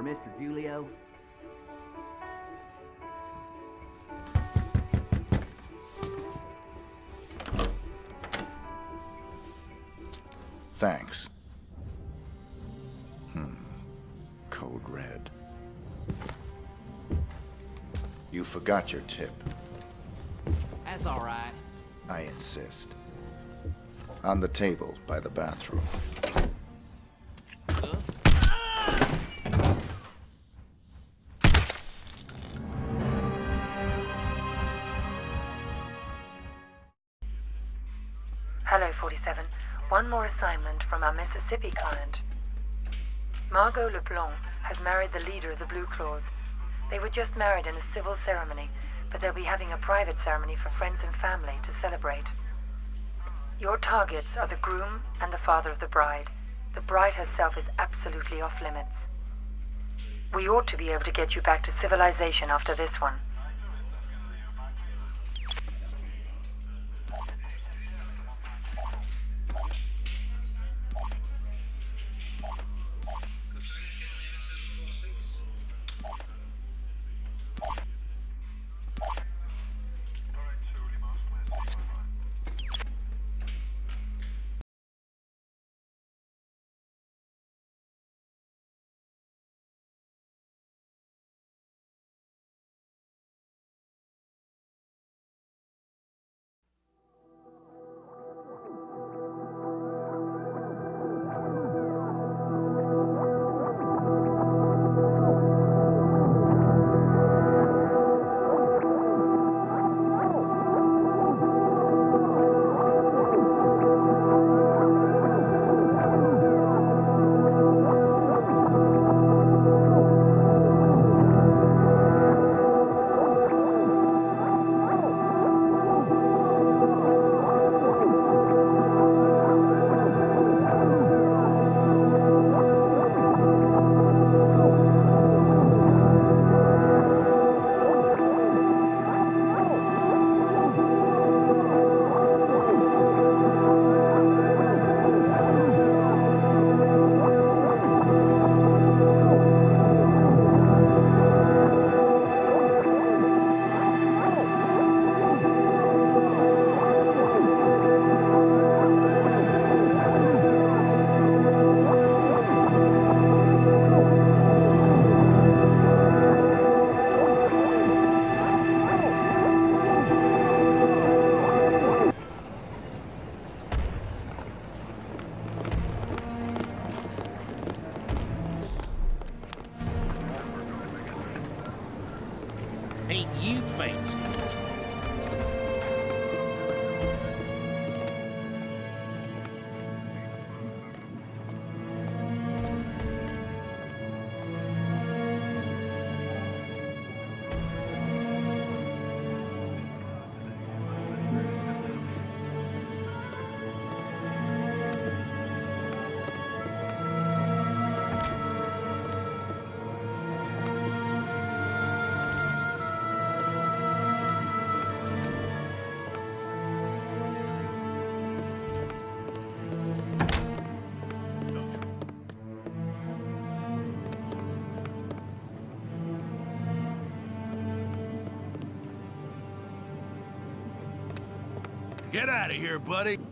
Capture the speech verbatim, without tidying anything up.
Mister Julio? Thanks. Hmm. Code red. You forgot your tip. That's all right. I insist. On the table by the bathroom. Huh? Hello, forty-seven. One more assignment from our Mississippi client. Margot LeBlanc has married the leader of the Blue Claws. They were just married in a civil ceremony, but they'll be having a private ceremony for friends and family to celebrate. Your targets are the groom and the father of the bride. The bride herself is absolutely off limits. We ought to be able to get you back to civilization after this one. Ain't you fancy? Get out of here, buddy.